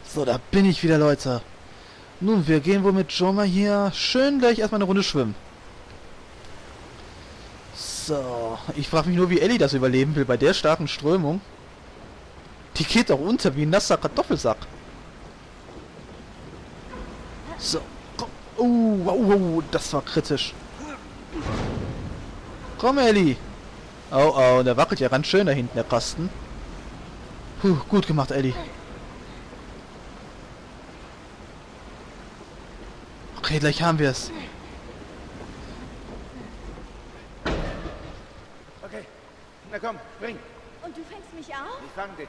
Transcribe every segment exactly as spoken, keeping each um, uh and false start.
So, da bin ich wieder, Leute. Nun, wir gehen wohl mit Joe mal hier schön gleich erstmal eine Runde schwimmen. So, ich frage mich nur, wie Ellie das überleben will bei der starken Strömung. Die geht doch unter wie ein nasser Kartoffelsack. So, komm. Oh, wow, wow, das war kritisch. Komm, Ellie. Oh, oh, der wackelt ja ganz schön da hinten, der Kasten. Puh, gut gemacht, Ellie. Okay, gleich haben wir es. Okay, na komm, spring. Und du fängst mich auf? Ich fang dich.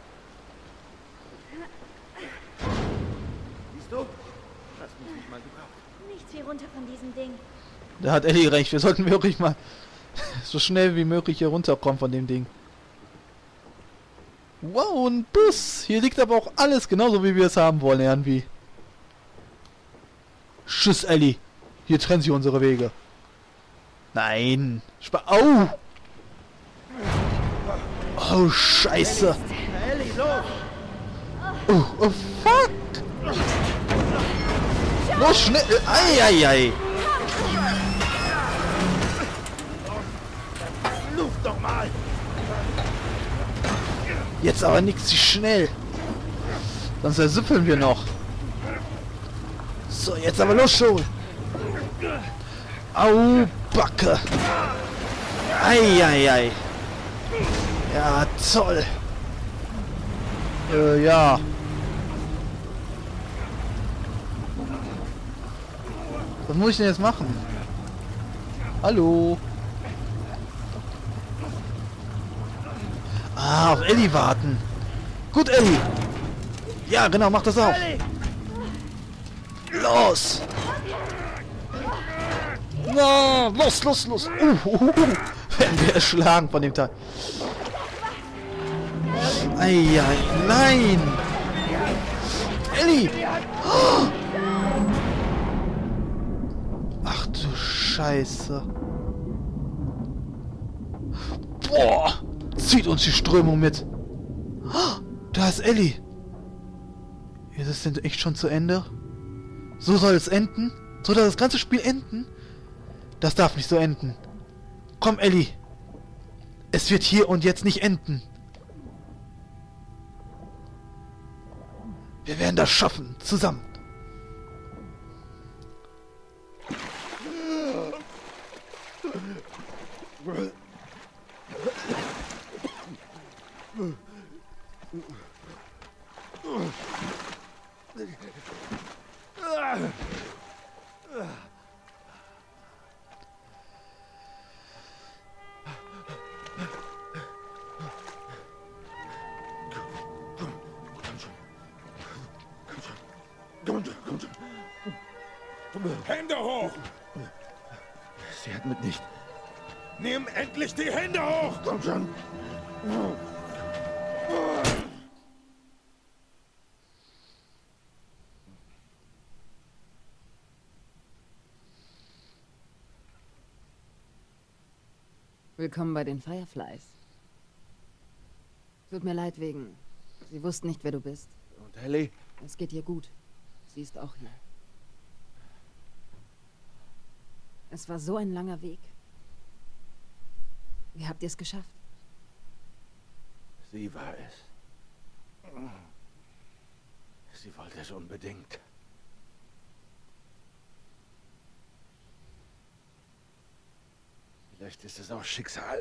Siehst du? Lass mich nicht mal gebraucht. Nichts wie runter von diesem Ding. Da hat Ellie recht. Wir sollten wirklich mal so schnell wie möglich hier runterkommen von dem Ding. Wow, ein Bus. Hier liegt aber auch alles genauso, wie wir es haben wollen, irgendwie. Tschüss, Ellie. Hier trennen sich unsere Wege. Nein. Spa Au! Oh, Scheiße. Ellie, los! Oh, oh, fuck. Los, schnell. Eieiei. Luft doch mal! Jetzt aber nichts zu schnell. Sonst ersüffeln wir noch. So, jetzt aber los schon. Au, Backe. Eieiei. Ja, toll. Äh, ja. Was muss ich denn jetzt machen? Hallo. Ah, auf Ellie warten. Gut, Ellie. Ja, genau, mach das auch. Los. Na, los, los, los. Uh, uh, uh. Werden wir erschlagen von dem Teil. Eieiei, nein. Ellie. Oh. Ach du Scheiße. Boah. Zieht uns die Strömung mit. Oh, da ist Ellie. Ist es denn echt schon zu Ende? So soll es enden? Soll das ganze Spiel enden? Das darf nicht so enden. Komm, Ellie. Es wird hier und jetzt nicht enden. Wir werden das schaffen. Zusammen. Hände hoch! Sie hat mit nicht. Nimm endlich die Hände hoch! Komm schon! Willkommen bei den Fireflies. Tut mir leid wegen... Sie wussten nicht, wer du bist. Und Ellie? Es geht ihr gut. Sie ist auch hier. Es war so ein langer Weg. Wie habt ihr es geschafft? Sie war es. Sie wollte es unbedingt. Vielleicht ist es auch Schicksal.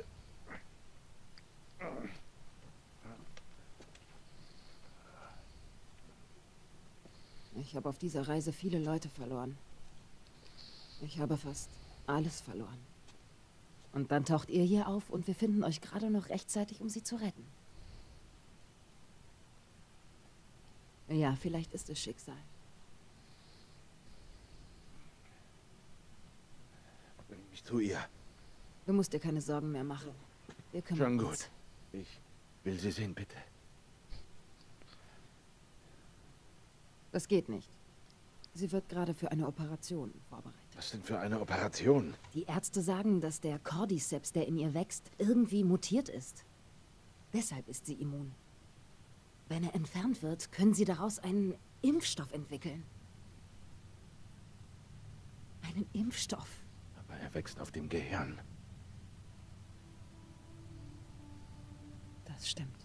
Ich habe auf dieser Reise viele Leute verloren. Ich habe fast alles verloren. Und dann taucht ihr hier auf und wir finden euch gerade noch rechtzeitig, um sie zu retten. Ja, vielleicht ist es Schicksal. Bring mich zu ihr. Du musst dir keine Sorgen mehr machen. Wir kümmern Schon uns. gut. Ich will sie sehen, bitte. Das geht nicht. Sie wird gerade für eine Operation vorbereitet. Was denn für eine Operation? Die Ärzte sagen, dass der Cordyceps, der in ihr wächst, irgendwie mutiert ist. Deshalb ist sie immun. Wenn er entfernt wird, können sie daraus einen Impfstoff entwickeln. Einen Impfstoff. Aber er wächst auf dem Gehirn. Das stimmt.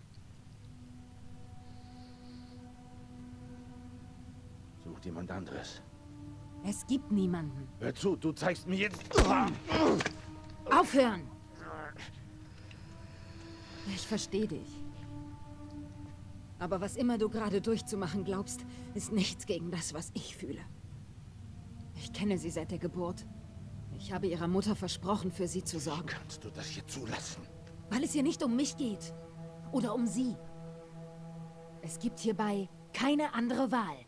Sucht jemand anderes. Es gibt niemanden. Hör zu, du zeigst mir jetzt... Aufhören! Ich verstehe dich. Aber was immer du gerade durchzumachen glaubst, ist nichts gegen das, was ich fühle. Ich kenne sie seit der Geburt. Ich habe ihrer Mutter versprochen, für sie zu sorgen. Kannst du das hier zulassen? Weil es hier nicht um mich geht. Oder um sie. Es gibt hierbei keine andere Wahl.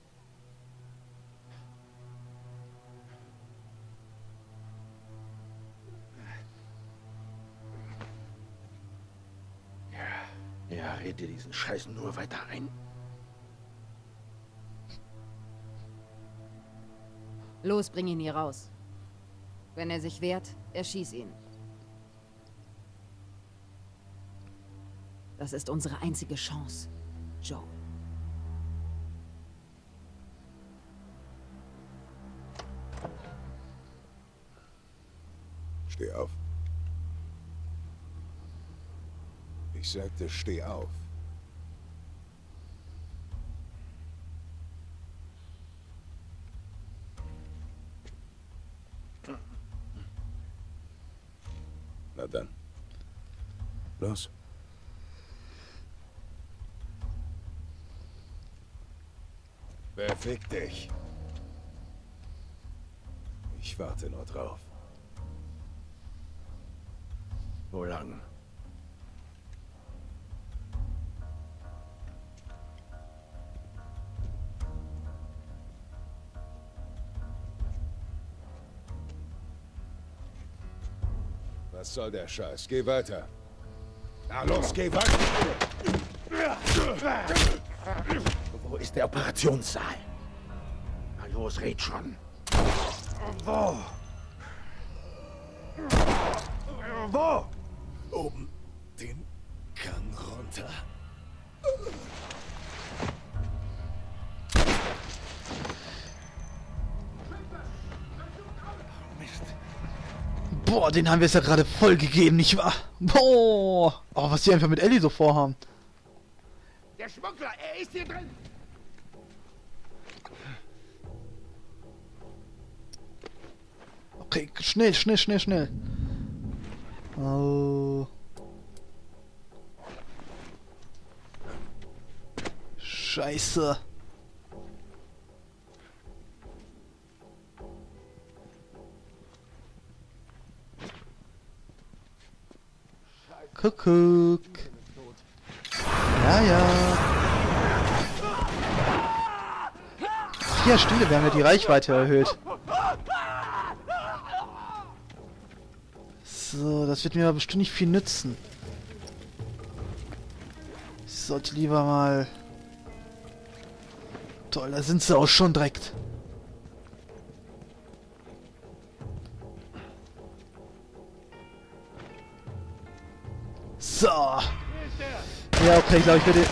Ja, red dir diesen Scheiß nur weiter ein. Los, bring ihn hier raus. Wenn er sich wehrt, erschieß ihn. Das ist unsere einzige Chance, Joe. Steh auf. Ich sagte, steh auf. Na dann. Los. Befick dich. Ich warte nur drauf. Wo lang? Was soll der Scheiß? Geh weiter. Na los, geh weiter. Wo ist der Operationssaal? Na los, red schon. Wo? Wo? Oben den Gang runter. Boah, den haben wir es ja gerade voll gegeben, nicht wahr? Boah. Oh, was die einfach mit Ellie so vorhaben. Der Schmuggler, er ist hier drin! Okay, schnell, schnell, schnell, schnell. Oh. Scheiße. Kuckuck. Ja, ja. Ja, Stille, wir haben ja die Reichweite erhöht. So, das wird mir aber bestimmt nicht viel nützen. Ich sollte lieber mal... Toll, da sind sie auch schon direkt. So. Ja, okay, ich glaube, ich werde...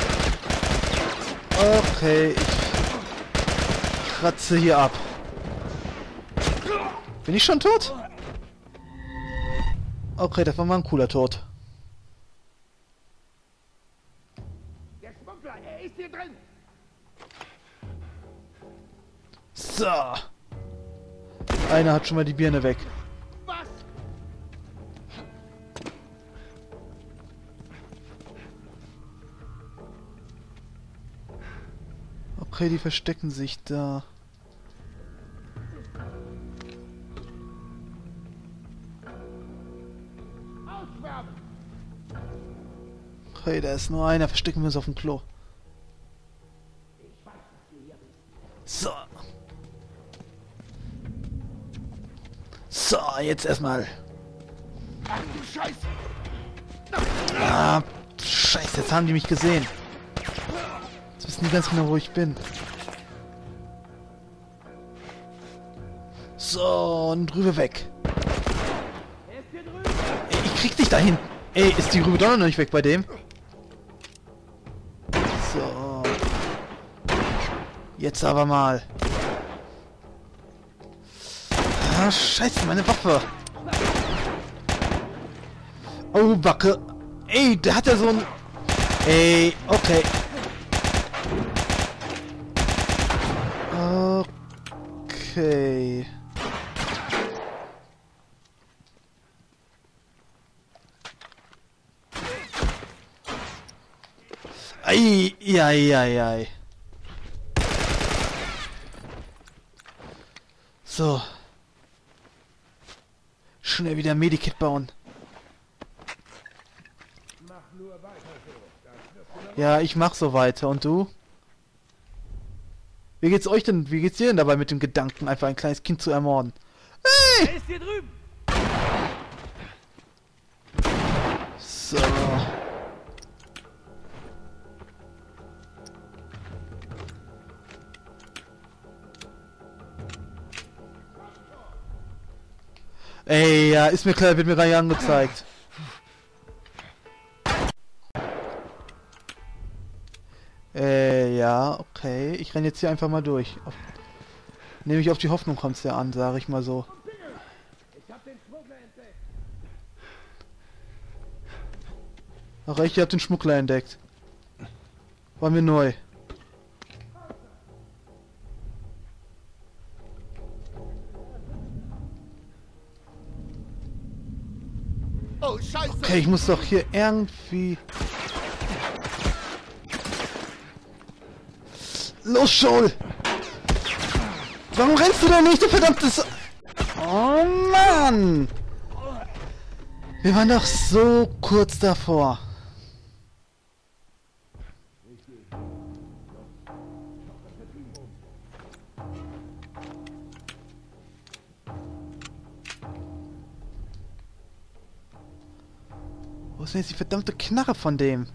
Okay, ich kratze hier ab. Bin ich schon tot? Okay, das war mal ein cooler Tod. Der Schmuggler, er ist hier drin! So. Einer hat schon mal die Birne weg. Was? Okay, die verstecken sich da. Ausschwärmen! Okay, da ist nur einer. Verstecken wir uns auf dem Klo. So. So, jetzt erstmal. Ach du Scheiße! Ah, scheiße, jetzt haben die mich gesehen. Jetzt wissen die ganz genau, wo ich bin. So, und Rübe weg. Ey, ich krieg dich dahin. Ey, ist die Rübe doch noch nicht weg bei dem? So. Jetzt aber mal. Ah, scheiße, meine Waffe. Oh, Backe. Ey, der hat ja so ein... Ey, okay. Okay. Ei, ei, ei, ei. So. Schnell wieder Medikit bauen. Ja, ich mach so weiter. Und du? Wie geht's euch denn? Wie geht's dir denn dabei mit dem Gedanken, einfach ein kleines Kind zu ermorden? Hey! Er ist hier drüben! So. Ey, ja, ist mir klar, wird mir gar nicht angezeigt. Äh, ja, okay. Ich renne jetzt hier einfach mal durch. Auf, nämlich auf die Hoffnung kommt's ja an, sage ich mal so. Ich hab den Schmuggler entdeckt. Ach echt, ihr habt den Schmuggler entdeckt. War mir neu. Oh, Scheiße! Okay, ich muss doch hier irgendwie... Los, Joel! Warum rennst du denn nicht, du verdammtes... Oh Mann! Wir waren doch so kurz davor. Wo ist denn jetzt die verdammte Knarre von dem?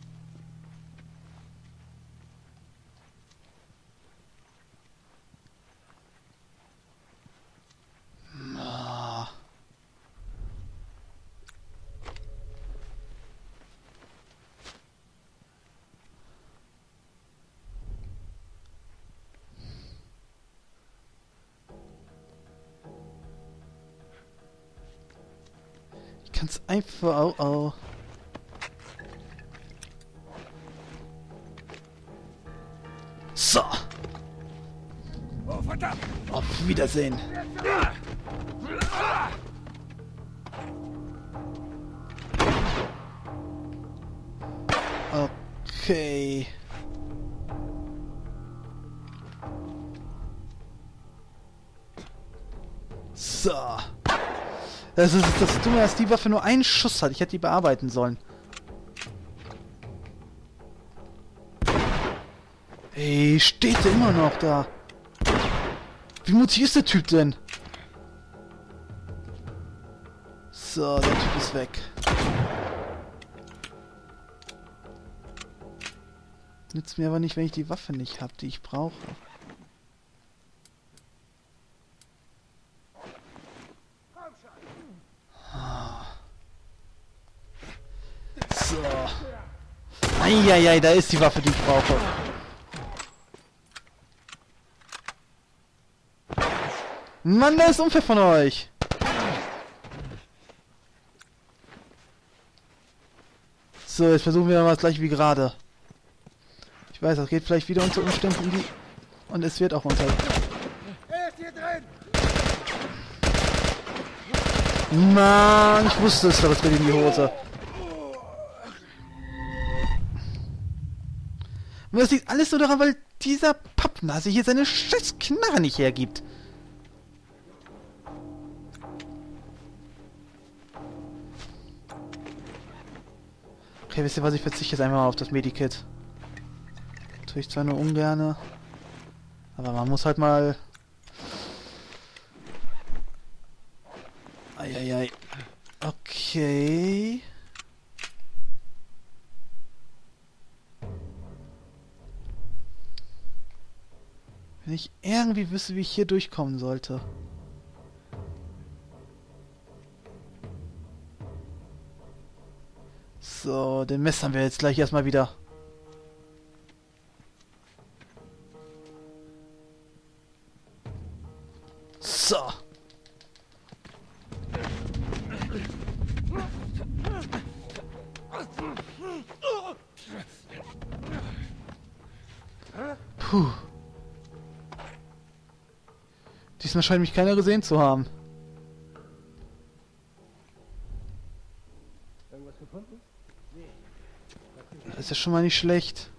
Ah. Ich kann's einfach... Oh, oh. So. Oh, verdammt! Auf Wiedersehen. Okay. So. Das ist das Dumme, dass die Waffe nur einen Schuss hat. Ich hätte die bearbeiten sollen. Ey, steht der immer noch da? Wie mutig ist der Typ denn? So, der Typ ist weg. Nützt mir aber nicht, wenn ich die Waffe nicht habe, die ich brauche. So. Eieiei, da ist die Waffe, die ich brauche. Mann, das ist unfair von euch. So, jetzt versuchen wir mal das gleiche wie gerade. Ich weiß, das geht vielleicht wieder unter Umständen in die... Und es wird auch unter... Er ist hier drin! Mann, ich wusste es, aber es geht in die Hose. Und das liegt alles nur daran, weil dieser Pappnase hier seine scheiß Knarre nicht hergibt. Okay, wisst ihr was, ich verzichte jetzt einfach mal auf das Medikit. Tue ich zwar nur ungerne, aber man muss halt mal... Eieiei. Okay. Wenn ich irgendwie wüsste, wie ich hier durchkommen sollte. So, den messern wir jetzt gleich erstmal wieder. So. Puh. Diesmal scheint mich keiner gesehen zu haben. Irgendwas gefunden? Das ist ja schon mal nicht schlecht.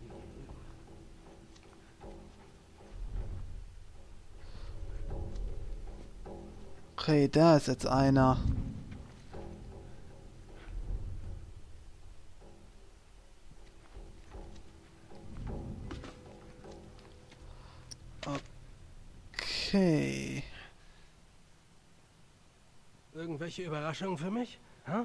Okay, da ist jetzt einer. Okay. Irgendwelche Überraschungen für mich? Hä?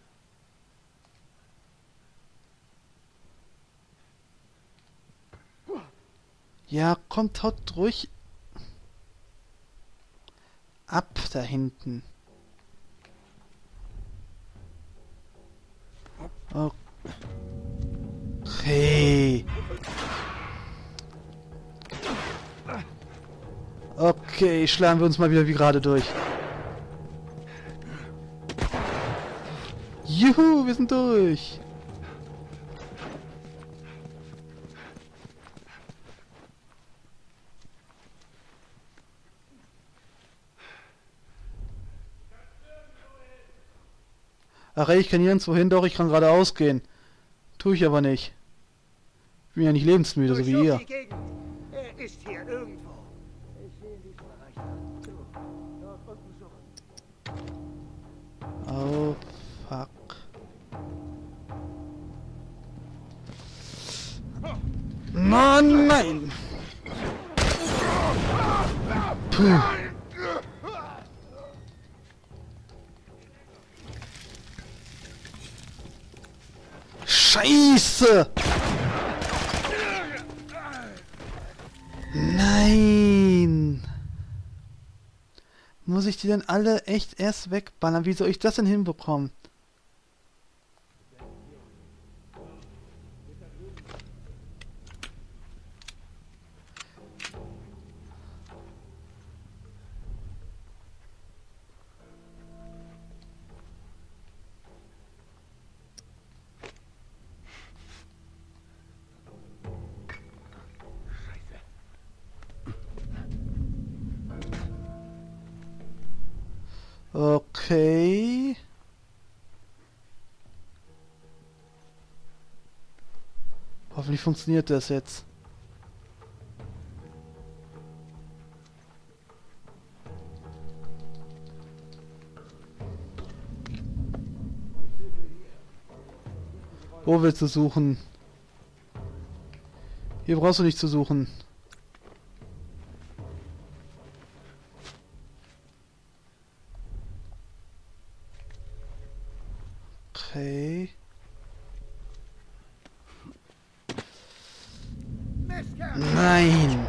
Ja, kommt, haut ruhig ab da hinten. Okay. Okay, schlagen wir uns mal wieder wie gerade durch. Juhu, wir sind durch. Ach ey, ich kann nirgendwo hin, doch, ich kann geradeaus gehen. Tue ich aber nicht. Ich bin ja nicht lebensmüde, so wie ihr. Er ist hier irgendwo. Ich sehe diesen Bereich an. Du, dort unten suchen. Oh, fuck. Mann, nein! Puh. Scheiße! Nein! Muss ich die denn alle echt erst wegballern? Wie soll ich das denn hinbekommen? Okay. Hoffentlich funktioniert das jetzt. Wo willst du suchen? Hier brauchst du nicht zu suchen. Okay. Nein.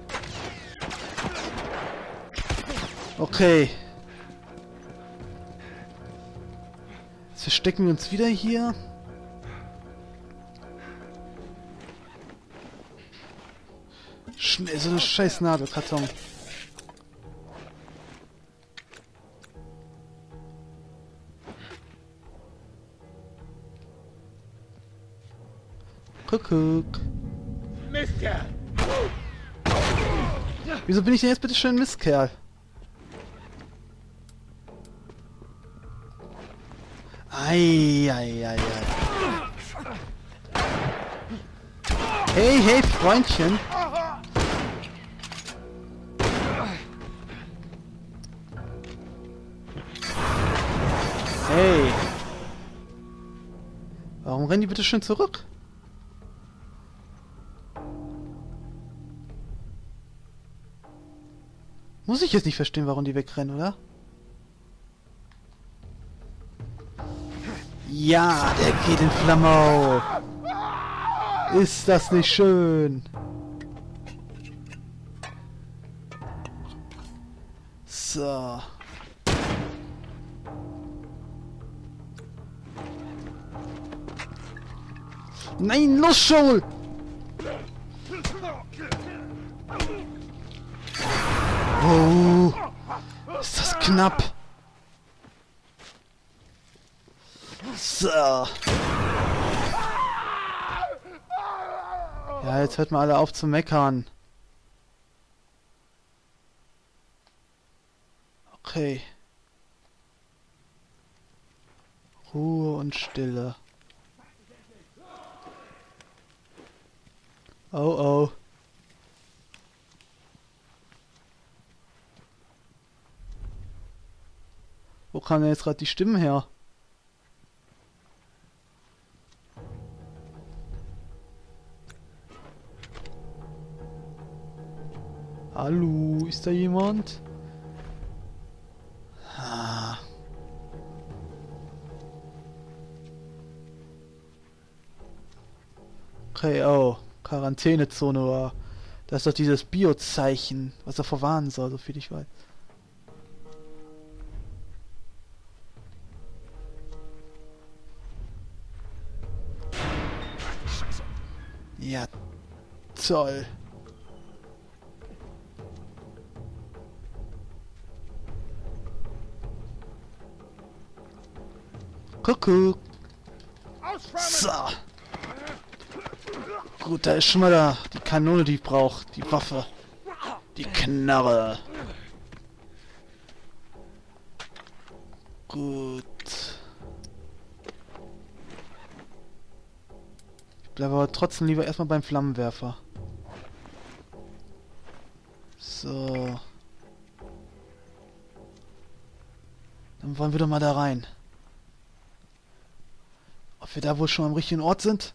Okay. Jetzt verstecken wir uns wieder hier. Schnell, so eine scheiß Nadelkarton. Kuckuck. Mistkerl! Wieso bin ich denn jetzt bitte schön Mistkerl? Ei, ei, ei, ei. Hey, hey, Freundchen. Hey. Warum rennen die bitte schön zurück? Muss ich jetzt nicht verstehen, warum die wegrennen, oder? Ja, der geht in Flammen auf. Ist das nicht schön? So. Nein, los schon! Oh. Ist das knapp? So. Ja, jetzt hört mal alle auf zu meckern. Okay. Ruhe und Stille. Oh oh. Wo kamen denn jetzt gerade die Stimmen her? Hallo, ist da jemand? Ah. Okay, oh. Quarantänezone war. Das ist doch dieses Biozeichen, was er verwarnen soll, soviel ich weiß. Ja, toll. Kuckuck. So. Gut, da ist schon mal da die Kanone, die ich brauche. Die Waffe. Die Knarre. Gut. Ich bleibe aber trotzdem lieber erstmal beim Flammenwerfer. So. Dann wollen wir doch mal da rein. Ob wir da wohl schon am richtigen Ort sind?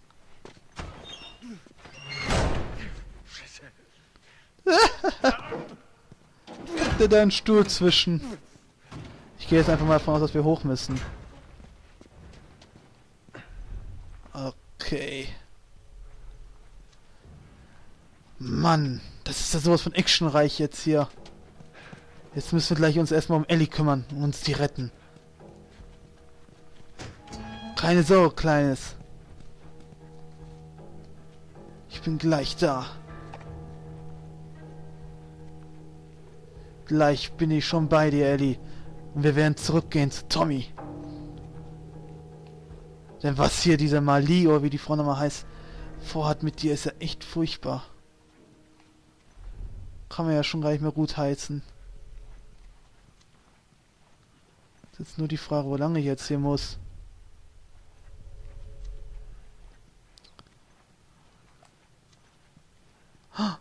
Gibt da einen Stuhl zwischen? Ich gehe jetzt einfach mal davon aus, dass wir hoch müssen. Okay. Mann, das ist ja sowas von actionreich jetzt hier. Jetzt müssen wir gleich uns erstmal um Ellie kümmern und uns die retten. Keine Sorge, Kleines. Ich bin gleich da. Gleich bin ich schon bei dir, Ellie. Und wir werden zurückgehen zu Tommy. Denn was hier dieser Mali, oder wie die Frau nochmal heißt, vorhat mit dir, ist ja echt furchtbar. Kann man ja schon gar nicht mehr gut heizen. Das ist jetzt nur die Frage, wo lange ich jetzt hier muss. Ja,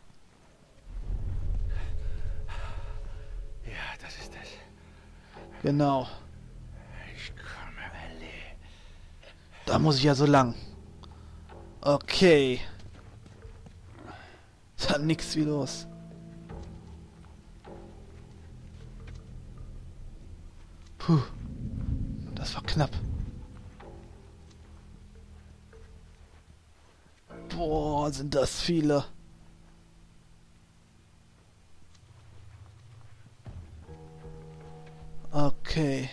das ist es. Genau. Ich komme, Ellie. Da muss ich ja so lang. Okay. Dann nix wie los. Puh. Das war knapp. Boah, sind das viele. Okay.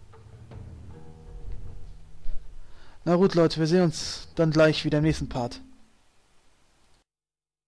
Na gut, Leute, wir sehen uns dann gleich wieder im nächsten Part.